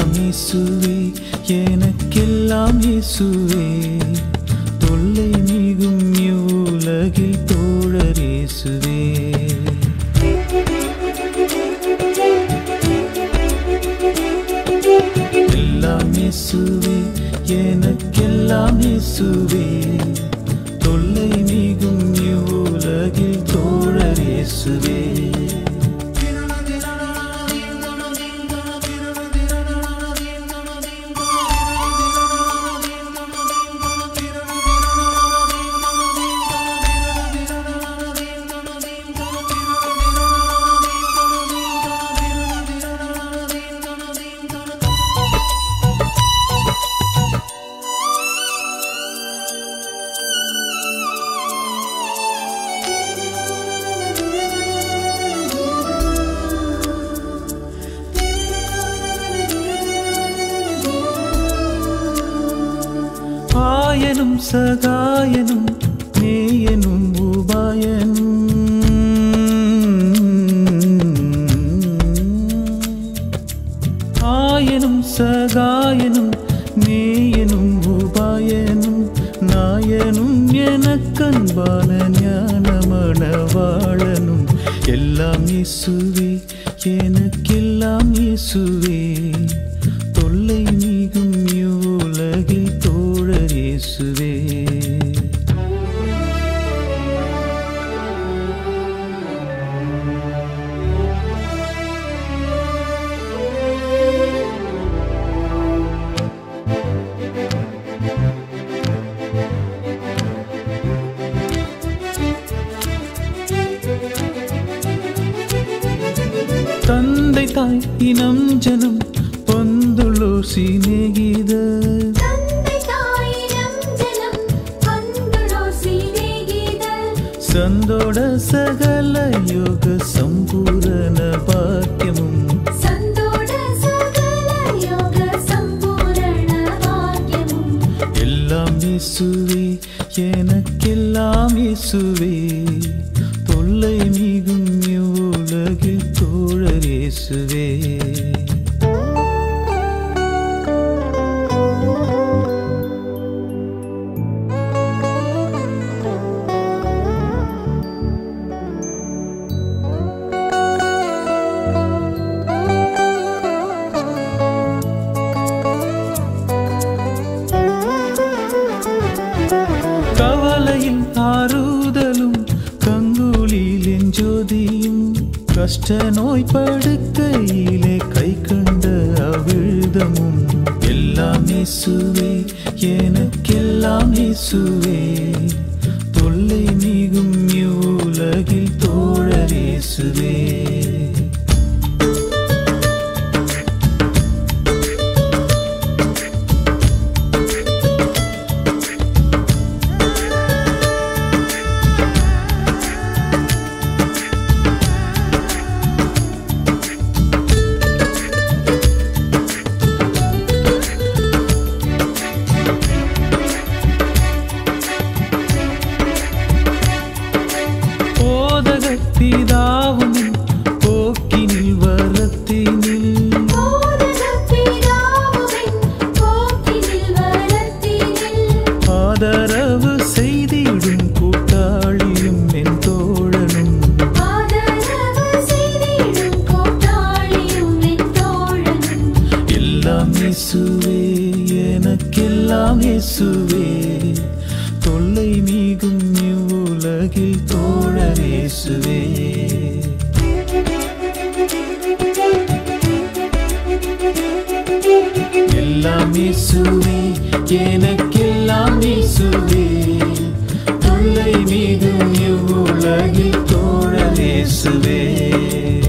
எல்லாம் இயேசுவே எனக்கெல்லாம் இயேசுவே தொல்லை மிகும் இவ்வுலகில் தோழர் இயேசுவே எல்லாம் இயேசுவே எனக்கெல்லாம் இயேசுவே தொல்லை மிகும் இவ்வுலகில் தோழர் இயேசுவே ஆயனும் சகாயனும் நேயனும் உபாயனும் ஆயனும் சகாயனும் நேயனும் உபாயனும் நாயனும் எனக்கன்பான ஞானமணவாளனும் எல்லாம் இயேசுவே எனக்கெல்லாம் இயேசுவே தொல்லை மிகும் இவ்வுலகில் தோழர் இயேசுவே தந்தை தாய் இனம் ஜனம் பொந்துளோர் சிநேகிதர் ಸಂದೋಡ ಸಗಲ ಯೋಗ ಸಂಪೂರ್ಣ ಭಾಗ್ಯಮುಂ எல்லாம் இயேசுவே எனக்கெல்லாம் இயேசுவே தொல்லை மிகும் இவ்வுலகில் தோழர் இயேசுவே கவலையில் ஆறுதலும் கங்குலில் எஞ்சோதியும் கஷ்ட நோய் படுக்கையிலே கை கண்ட அவிழ்தமும் எல்லாம் இயேசுவே எனக்கெல்லாம் இயேசுவே தொல்லை மிகும் இவ்வுலகில் தோழர் இயேசுவே பிதாவும் போக்கினில் வரத்தினில் ஆதரவு செய்திடும் கூட்டாளியும் என் தோழனும் எல்லாம் இயேசுவே எனக்கெல்லாம் இயேசுவே தொல்லை மிகும் இவ்வுலகில் தோழர் இயேசுவே எல்லாம் இயேசுவே எனக்கெல்லாம் இயேசுவே தொல்லை மிகும் இவ்வுலகில் தோழர் இயேசுவே